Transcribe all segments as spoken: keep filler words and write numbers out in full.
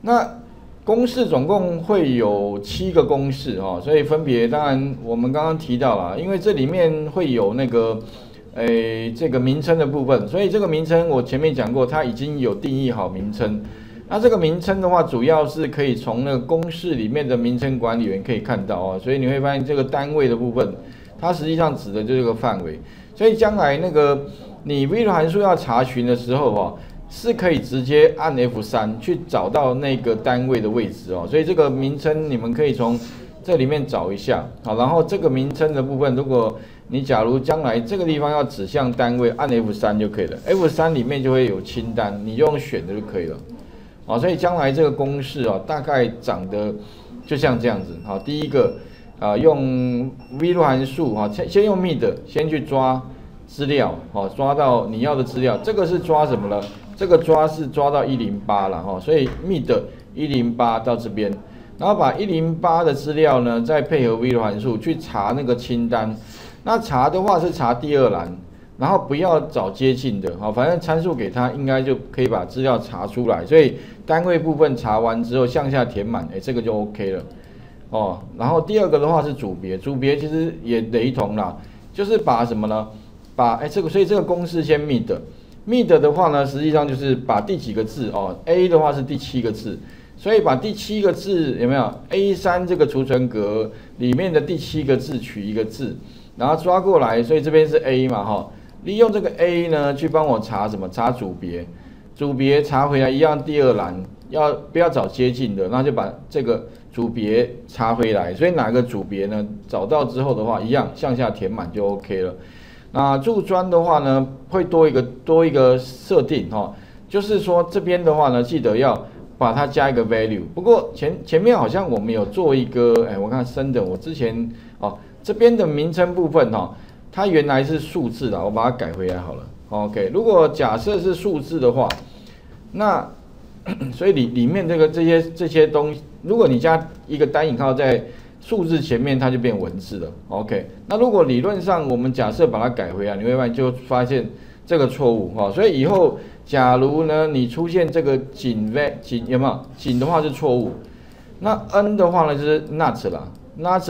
那公式总共会有七个公式哦，所以分别当然我们刚刚提到了，因为这里面会有那个。诶，这个名称的部分，所以这个名称我前面讲过，它已经有定义好名称。那这个名称的话，主要是可以从那个公式里面的名称管理员可以看到哦，所以你会发现这个单位的部分，它实际上指的就是这个范围。所以将来那个你 V 流函数要查询的时候哦，是可以直接按 F 三 去找到那个单位的位置哦。所以这个名称你们可以从这里面找一下好，然后这个名称的部分，如果你假如将来这个地方要指向单位，按 F 三 就可以了。F 三 里面就会有清单，你就用选的就可以了。啊，所以将来这个公式啊，大概长得就像这样子。好，第一个啊，用 V 流函数啊，先先用 M I D 先去抓资料，好，抓到你要的资料。这个是抓什么呢？这个抓是抓到一零八了哈，所以 M I D 一零八到这边，然后把一零八的资料呢，再配合 V 流函数去查那个清单。那查的话是查第二栏，然后不要找接近的，好，反正参数给它，应该就可以把资料查出来。所以单位部分查完之后，向下填满，哎，这个就 OK 了，哦。然后第二个的话是组别，组别其实也雷同啦，就是把什么呢？把哎这个，所以这个公式先 M I D，M I D 的话呢，实际上就是把第几个字哦 ，A 的话是第七个字。所以把第七个字有没有 A 三 这个储存格里面的第七个字取一个字，然后抓过来，所以这边是 A 嘛哈，利用这个 A 呢去帮我查什么？查组别，组别查回来一样第二栏，要不要找接近的，那就把这个组别查回来。所以哪个组别呢？找到之后的话，一样向下填满就 OK 了。那注专的话呢，会多一个多一个设定哈，就是说这边的话呢，记得要把它加一个 value。不过前前面好像我们有做一个，哎，我看升等，我之前哦这边的名称部分哈，它原来是数字的，我把它改回来好了。OK， 如果假设是数字的话，那所以里里面这个这些这些东西，如果你加一个单引号在数字前面，它就变文字了。OK， 那如果理论上我们假设把它改回来，你会发现就发现这个错误哈，所以以后。假如呢，你出现这个仅 v 仅有没有仅的话是错误，那 n 的话呢就是 not 啦 ，not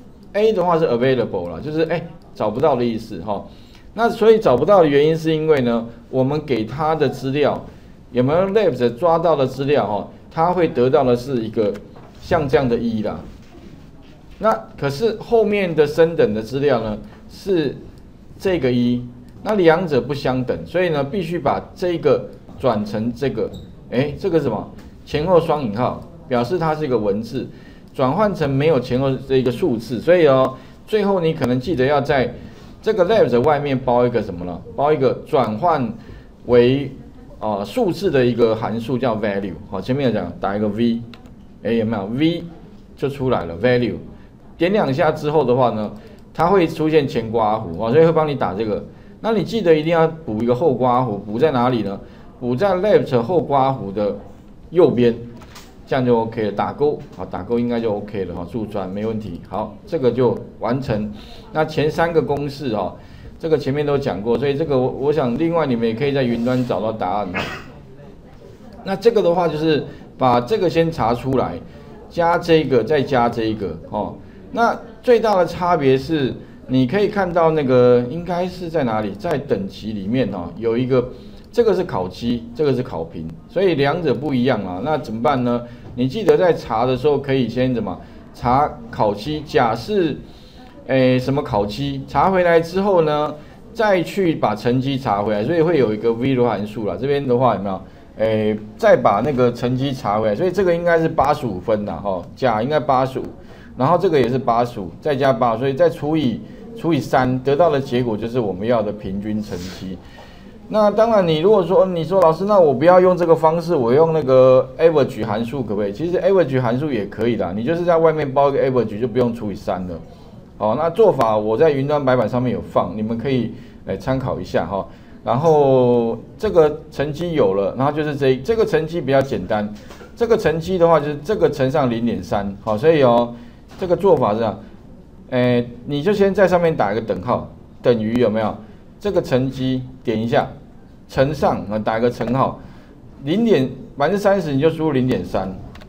a 的话是 available 啦，就是哎找不到的意思哈。那所以找不到的原因是因为呢，我们给他的资料有没有 left 抓到的资料哈，他会得到的是一个像这样的一啦。那可是后面的升等的资料呢是这个一。那两者不相等，所以呢，必须把这个转成这个，哎，这个是什么？前后双引号，表示它是一个文字，转换成没有前后这一个数字。所以哦，最后你可能记得要在这个 left 外面包一个什么呢？包一个转换为啊、呃、数字的一个函数叫 value。好，前面有讲打一个 v， 哎，有没有 v 就出来了 value， 点两下之后的话呢，它会出现前括弧啊，所以会帮你打这个。那你记得一定要补一个后括弧，补在哪里呢？补在 left 后括弧的右边，这样就 OK 了。打勾，好，打勾应该就 OK 了哈，注专没问题。好，这个就完成。那前三个公式哈，这个前面都讲过，所以这个我我想另外你们也可以在云端找到答案。那这个的话就是把这个先查出来，加这个再加这个哦。那最大的差别是。你可以看到那个应该是在哪里，在等级里面哈、哦、有一个，这个是考绩，这个是考评，所以两者不一样啊。那怎么办呢？你记得在查的时候可以先怎么查考绩，假释，诶什么考绩，查回来之后呢，再去把成绩查回来，所以会有一个 V 流函数啦。这边的话有没有？诶，再把那个成绩查回来，所以这个应该是八十五分啦哈，甲应该八十五，然后这个也是八十五，再加八，所以再除以。除以三得到的结果就是我们要的平均成绩。那当然，你如果说你说老师，那我不要用这个方式，我用那个 average 函数可不可以？其实 average 函数也可以的，你就是在外面包一个 average 就不用除以三了。好，那做法我在云端白板上面有放，你们可以来参考一下哈。然后这个成绩有了，然后就是这这个成绩比较简单，这个成绩的话就是这个乘上 零点三， 好，所以哦这个做法是这样。诶，你就先在上面打一个等号，等于有没有？这个乘积点一下，乘上啊，打一个乘号，零点百分之三十你就输入零点三，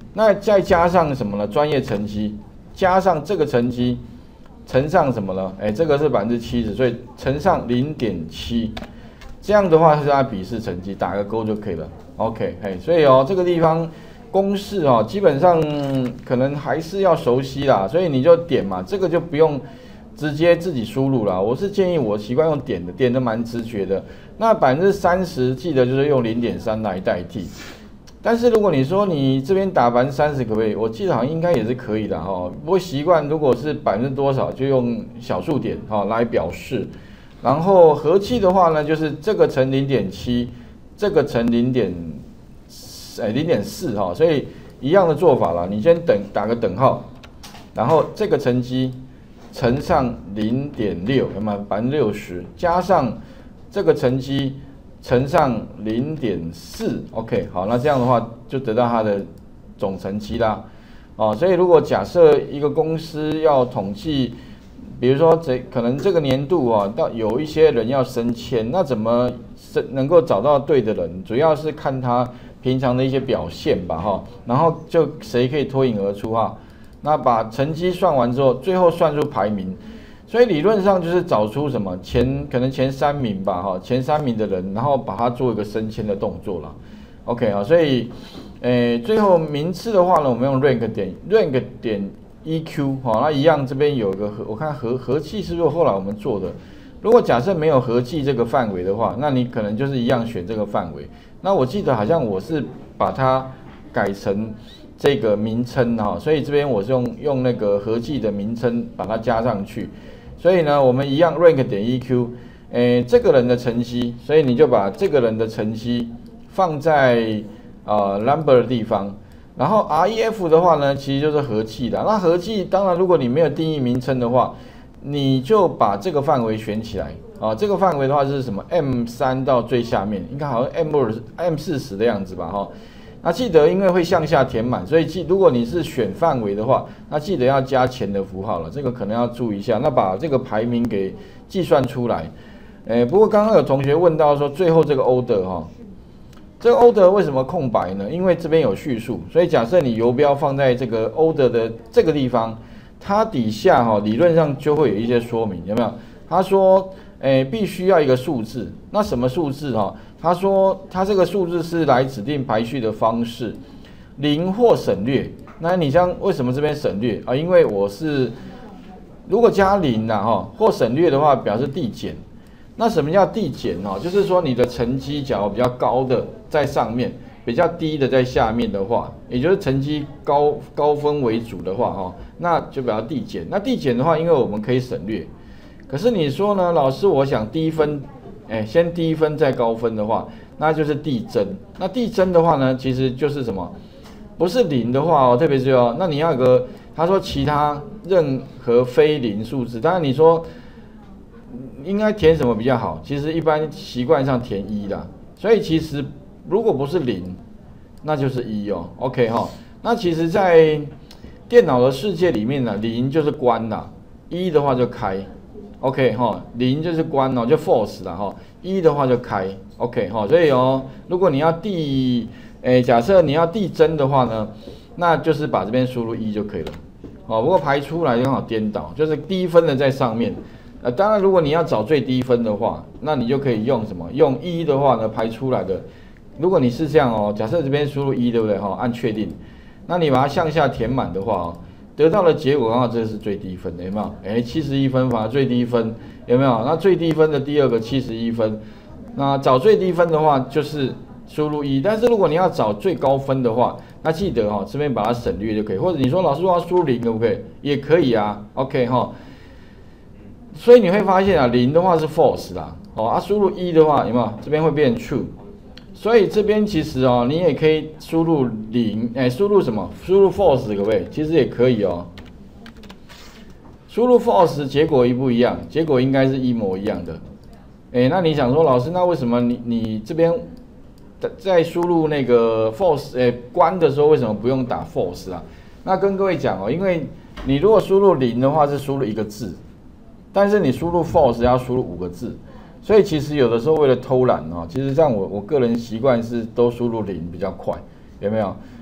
那再加上什么呢？专业成绩，加上这个成绩乘上什么呢？哎，这个是百分之七十，所以乘上零点七，这样的话是它笔试成绩，打个勾就可以了。OK， 嘿，所以哦，这个地方公式哦，基本上可能还是要熟悉啦，所以你就点嘛，这个就不用直接自己输入啦。我是建议我习惯用点的，点的蛮直觉的。那百分之三十记得就是用零点三来代替。但是如果你说你这边打百分之三十可不可以？我记得好像应该也是可以的哈。不过习惯如果是百分之多少就用小数点哈来表示。然后和气的话呢，就是这个乘零点七，这个乘零点哎零点四哈，所以一样的做法啦。你先等打个等号，然后这个成绩乘上零点六，有没有百分之六十？加上这个成绩乘上零点四 ，OK， 好，那这样的话就得到它的总成绩啦。哦，所以如果假设一个公司要统计，比如说这可能这个年度啊，到有一些人要升迁，那怎么能够找到对的人？主要是看他平常的一些表现吧，哈，然后就谁可以脱颖而出哈。那把成绩算完之后，最后算出排名。所以理论上就是找出什么前可能前三名吧，哈，前三名的人，然后把它做一个升迁的动作了。OK 啊，所以，诶，最后名次的话呢，我们用 rank 点 rank 点 E Q 哈，那一样这边有一个和我看和和气是不是后来我们做的？如果假设没有和气这个范围的话，那你可能就是一样选这个范围。那我记得好像我是把它改成这个名称哈，所以这边我是用用那个和气的名称把它加上去。所以呢，我们一样 rank 点 E Q， 诶，这个人的成绩，所以你就把这个人的成绩放在呃 number 的地方，然后 R E F 的话呢，其实就是和气的。那和气当然，如果你没有定义名称的话，你就把这个范围选起来啊。这个范围的话是什么 ？M 三 到最下面，应该好像 M 二、M 四十的样子吧，哈。那记得，因为会向下填满，所以记如果你是选范围的话，那记得要加前的符号了，这个可能要注意一下。那把这个排名给计算出来。诶，不过刚刚有同学问到说，最后这个 order 哈，这个 order 为什么空白呢？因为这边有叙述，所以假设你游标放在这个 order 的这个地方，它底下哈理论上就会有一些说明，有没有？他说，诶，必须要一个数字，那什么数字哈？他说，他这个数字是来指定排序的方式，零或省略。那你像为什么这边省略啊？因为我是如果加零呐哈，或省略的话，表示递减。那什么叫递减哦？就是说你的成绩假如比较高的在上面，比较低的在下面的话，也就是成绩高高分为主的话哈，那就表示递减。那递减的话，因为我们可以省略。可是你说呢，老师，我想低分。哎，先低分再高分的话，那就是递增。那递增的话呢，其实就是什么？不是零的话哦，特别是哦，那你要有个他说其他任何非零数字，当然你说应该填什么比较好？其实一般习惯上填一啦。所以其实如果不是零，那就是一哦。OK 哈、哦，那其实在电脑的世界里面呢，零就是关啦，一的话就开。OK 哈，零就是关哦，就 false 啦哈，一的话就开 ，OK 哈，所以哦，如果你要递，诶，假设你要递增的话呢，那就是把这边输入一就可以了，哦，不过排出来刚好颠倒，就是低分的在上面，呃，当然如果你要找最低分的话，那你就可以用什么？用一的话呢，排出来的，如果你是这样哦，假设这边输入一，对不对哈？按确定，那你把它向下填满的话哦。得到的结果刚好这是最低分的，有没有？哎，七十一分反而最低分，有没有？那最低分的第二个七十一分，那找最低分的话就是输入一，但是如果你要找最高分的话，那记得哈、哦，这边把它省略就可以，或者你说老师我要输入零可不可以？也可以啊 ，OK 哈、哦。所以你会发现啊，零的话是 false 啦，哦啊，输入一的话有没有？这边会变 true。所以这边其实哦，你也可以输入零，哎，输入什么？输入 false 可不可以？其实也可以哦。输入 false 结果一不一样？结果应该是一模一样的。哎，那你想说，老师，那为什么你你这边在输入那个 false 哎关的时候，为什么不用打 false 啊？那跟各位讲哦，因为你如果输入零的话是输入一个字，但是你输入 false 要输入五个字。所以其实有的时候为了偷懒哦，其实这样我我个人习惯是都输入零比较快，有没有？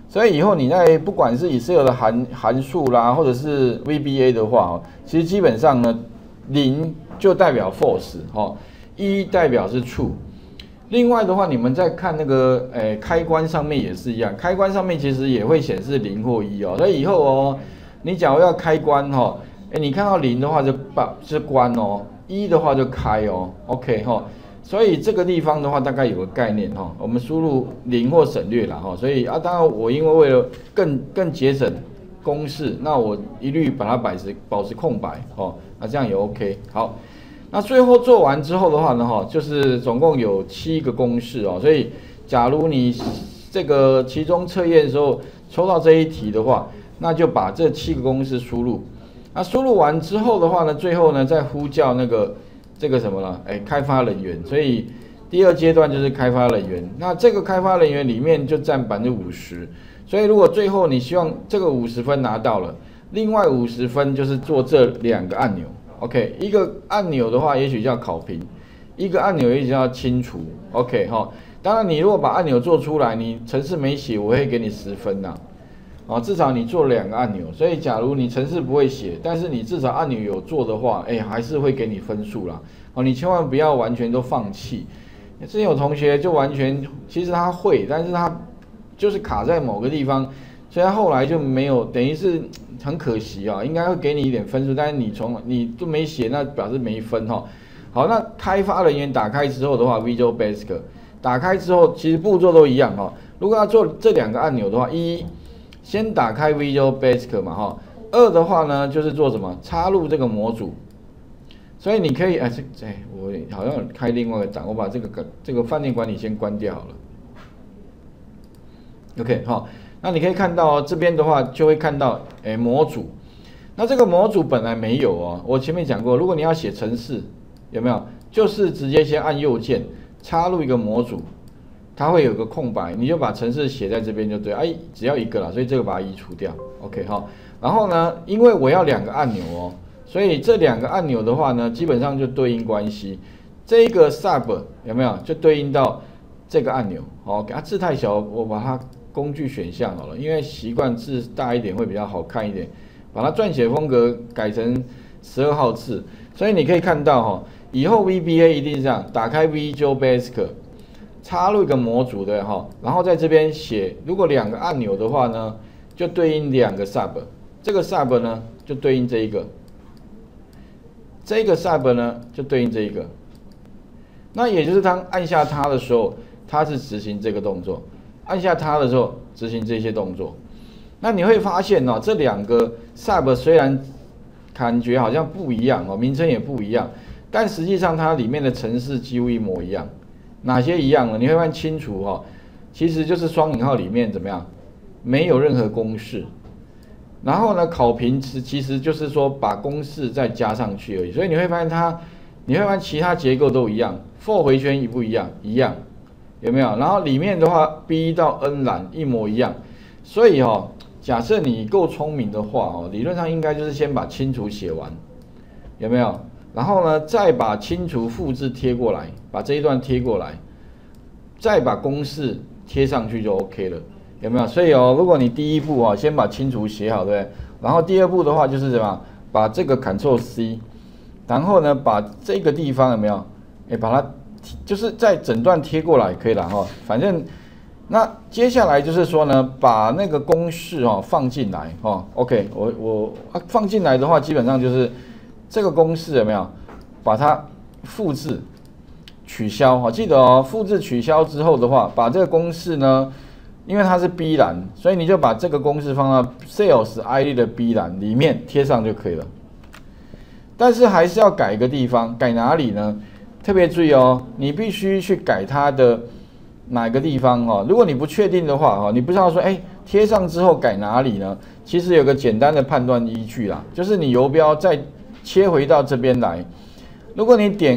所以以后你在不管是 Excel 的函函数啦，或者是 V B A 的话哦，其实基本上呢，零就代表 false 哦，一代表是 true。另外的话，你们在看那个诶开关上面也是一样，开关上面其实也会显示零或一哦。所以以后哦，你假如要开关哦，诶你看到零的话就把是关哦，一的话就开哦 ，OK 哈。所以这个地方的话，大概有个概念哈，我们输入零或省略了哈。所以啊，当然我因为为了更更节省公式，那我一律把它保持保持空白哦，那这样也 OK。好，那最后做完之后的话呢，哈，就是总共有七个公式哦。所以假如你这个期中测验的时候抽到这一题的话，那就把这七个公式输入。那输入完之后的话呢，最后呢再呼叫那个。这个什么呢？哎，开发人员，所以第二阶段就是开发人员。那这个开发人员里面就占百分之五十，所以如果最后你希望这个五十分拿到了，另外五十分就是做这两个按钮。OK， 一个按钮的话，也许叫考评；一个按钮也许叫清除。OK 哈，当然你如果把按钮做出来，你程式没写，我会给你十分呐。哦，至少你做了两个按钮，所以假如你程式不会写，但是你至少按钮有做的话，哎，还是会给你分数啦。哦，你千万不要完全都放弃。之前有同学就完全，其实他会，但是他就是卡在某个地方，所以他后来就没有，等于是很可惜啊，应该会给你一点分数，但是你从你都没写，那表示没分哈。好，那开发人员打开之后的话 ，Visual Basic 打开之后，其实步骤都一样哈。如果要做这两个按钮的话，一先打开 Visual Basic 嘛哈，二的话呢就是做什么？插入这个模组，所以你可以哎这哎我好像开另外一个档，我把这个这个饭店管理先关掉好了。OK 哈，那你可以看到这边的话就会看到哎模组，那这个模组本来没有哦，我前面讲过，如果你要写程式有没有？就是直接先按右键插入一个模组。它会有个空白，你就把程式写在这边就对，哎，只要一个啦，所以这个把它移除掉 ，OK 哈。然后呢，因为我要两个按钮哦，所以这两个按钮的话呢，基本上就对应关系。这个 sub 有没有就对应到这个按钮？好，啊字太小，我把它工具选项好了，因为习惯字大一点会比较好看一点，把它撰写风格改成十二号字。所以你可以看到哈，以后 V B A 一定是这样，打开 Visual Basic。插入一个模组的哈，然后在这边写，如果两个按钮的话呢，就对应两个 sub， 这个 sub 呢就对应这一个，这个 sub 呢就对应这一个，那也就是当按下它的时候，它是执行这个动作，按下它的时候执行这些动作。那你会发现哦，这两个 sub 虽然感觉好像不一样哦，名称也不一样，但实际上它里面的程式几乎一模一样。哪些一样呢？你会看清楚哈，其实就是双引号里面怎么样，没有任何公式。然后呢，考评其其实就是说把公式再加上去而已。所以你会发现它，你会发现其他结构都一样 ，for 回圈一不一样，一样，有没有？然后里面的话 ，B 到 N 栏一模一样。所以哈，假设你够聪明的话哦，理论上应该就是先把清除写完，有没有？然后呢，再把清除复制贴过来，把这一段贴过来，再把公式贴上去就 OK 了，有没有？所以哦，如果你第一步啊、哦，先把清除写好，对不对？然后第二步的话就是什么？把这个 Ctrl C， 然后呢，把这个地方有没有？哎，把它就是在整段贴过来可以了哈、哦。反正那接下来就是说呢，把那个公式哦放进来哦。OK， 我我啊放进来的话，基本上就是。这个公式有没有把它复制取消？哈，记得哦，复制取消之后的话，把这个公式呢，因为它是 B 栏，所以你就把这个公式放到 Sales I D 的 B 栏里面贴上就可以了。但是还是要改一个地方，改哪里呢？特别注意哦，你必须去改它的哪个地方哦。如果你不确定的话，哈，你不知道说，哎，贴上之后改哪里呢？其实有个简单的判断依据啦，就是你游标在切回到这边来，如果你点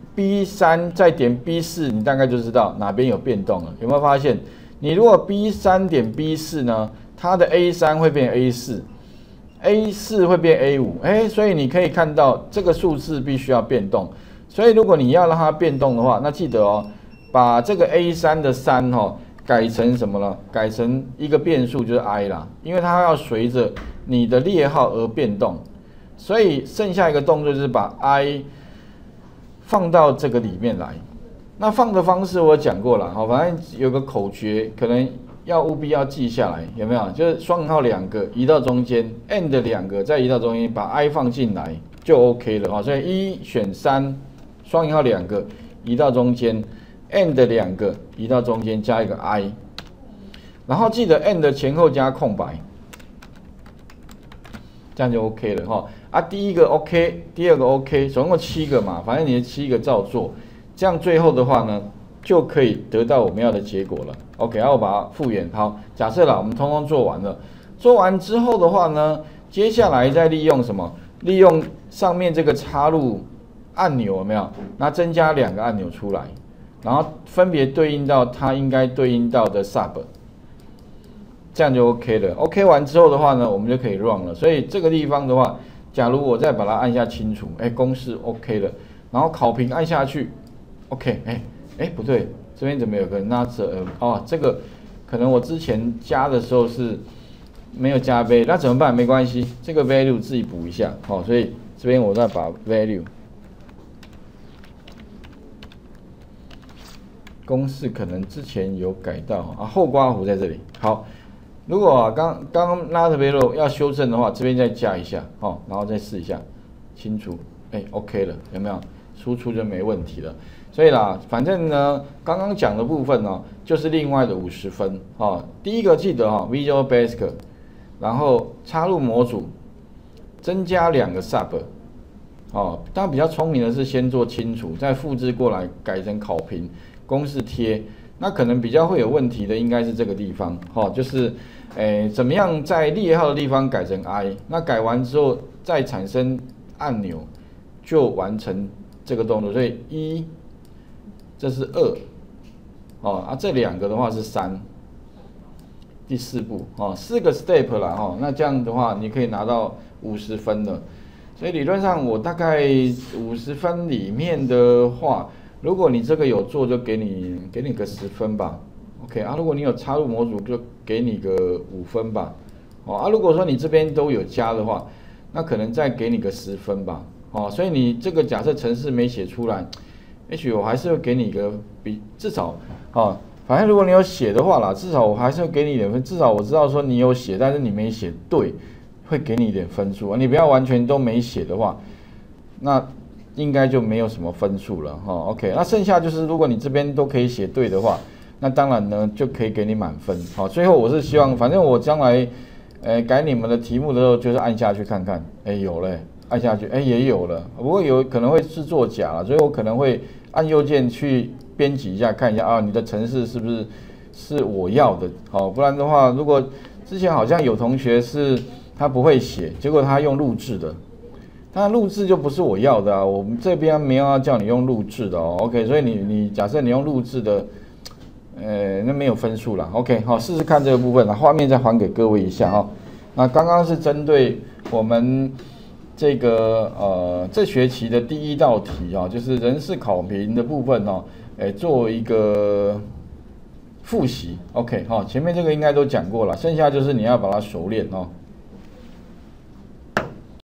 B 三 再点 B 四， 你大概就知道哪边有变动了。有没有发现？你如果 B 三 点 B 四 呢，它的 A 三 会变 A 四， A 四 会变 A 五， 哎，所以你可以看到这个数字必须要变动。所以如果你要让它变动的话，那记得哦，把这个 A 三 的三哈改成什么了？改成一个变数就是 i 啦，因为它要随着你的列号而变动，所以剩下一个动作就是把 i 放到这个里面来。那放的方式我讲过了，好，反正有个口诀，可能要务必要记下来，有没有？就是双引号两个移到中间 ，and 两个再移到中间，把 i 放进来就 OK 了，好，所以一选三，双引号两个移到中间。and 两个移到中间加一个 i， 然后记得 and 前后加空白，这样就 OK 了哈。啊，第一个 OK， 第二个 OK， 总共七个嘛，反正你的七个照做，这样最后的话呢，就可以得到我们要的结果了。OK， 然后我把它复原。好，假设啦，我们通通做完了，做完之后的话呢，接下来再利用什么？利用上面这个插入按钮有没有？那增加两个按钮出来。然后分别对应到它应该对应到的 sub， 这样就 OK 了。OK 完之后的话呢，我们就可以 run 了。所以这个地方的话，假如我再把它按下清除，哎，公式 OK 了。然后考评按下去 ，OK， 哎哎不对，这边怎么有个 not 哦，这个可能我之前加的时候是没有加 value， 那怎么办？没关系，这个 value 自己补一下。好、哦，所以这边我再把 value。公式可能之前有改到啊，后刮弧在这里。好，如果啊刚刚拉特别漏要修正的话，这边再加一下哦，然后再试一下，清除，哎 ，OK 了，有没有？输出就没问题了。所以啦，反正呢，刚刚讲的部分呢、哦，就是另外的五十分哦。第一个记得哈、哦、，Visual Basic， 然后插入模组，增加两个 sub。哦，当然比较聪明的是先做清除，再复制过来改成考评。公式贴，那可能比较会有问题的应该是这个地方，哈、哦，就是，诶，怎么样在列号的地方改成 i， 那改完之后再产生按钮，就完成这个动作，所以一，这是二，哦，啊，这两个的话是三，第四步，哦，四个 step 啦，哈、哦，那这样的话你可以拿到五十分了，所以理论上我大概五十分里面的话。如果你这个有做，就给你给你个十分吧 ，OK 啊。如果你有插入模组，就给你个五分吧，哦啊。如果说你这边都有加的话，那可能再给你个十分吧，哦。所以你这个假设程式没写出来，也许我还是会给你一个比至少，哦，反正如果你有写的话啦，至少我还是会给你一点分，至少我知道说你有写，但是你没写对，会给你一点分数啊。你不要完全都没写的话，那。应该就没有什么分数了哈 ，OK， 那剩下就是如果你这边都可以写对的话，那当然呢就可以给你满分。好，最后我是希望，反正我将来，呃，改你们的题目的时候，就是按下去看看，哎有了，按下去，哎也有了，不过有可能会是作假了，所以我可能会按右键去编辑一下，看一下啊，你的程式是不是是我要的，好，不然的话，如果之前好像有同学是他不会写，结果他用录制的。那录制就不是我要的啊，我们这边没有要叫你用录制的哦 ，OK， 所以你你假设你用录制的，呃，那没有分数啦 ，OK， 好，试试看这个部分，那画面再还给各位一下哈。那刚刚是针对我们这个呃这学期的第一道题啊，就是人事考评的部分哦，哎，做一个复习 ，OK， 好，前面这个应该都讲过了，剩下就是你要把它熟练哦。